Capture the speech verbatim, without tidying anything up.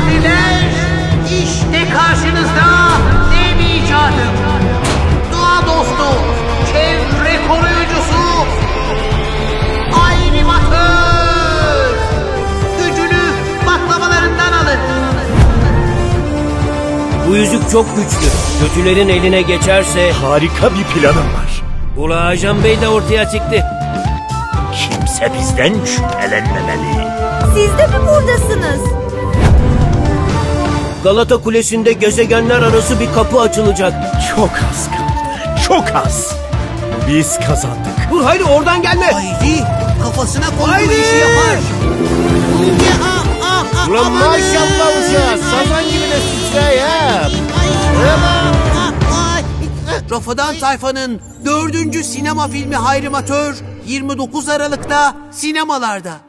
misafirler, işte karşınızda dev icadım. Doğa dostu, çevre koruyucusu, animatör. Gücünü baklavalarından alın. Bu yüzük çok güçlü. Kötülerin eline geçerse... Harika bir planım var. Ula Ajan Bey de ortaya çıktı. Kimse bizden şüphelenmemeli. Siz de mi buradasınız? Galata Kulesi'nde gezegenler arası bir kapı açılacak. Çok az kaldı. Çok az. Biz kazandık. Dur hayır, oradan gelme. Haydi, kafasına koyduğu Haydi. işi yapar. Ya, ah, ah, Ulan amanın. maşallah uşağı, sazan gibi de sıçray ha. Rafadan Tayfa'nın dördüncü sinema filmi Hayrimatör yirmi dokuz Aralık'ta sinemalarda.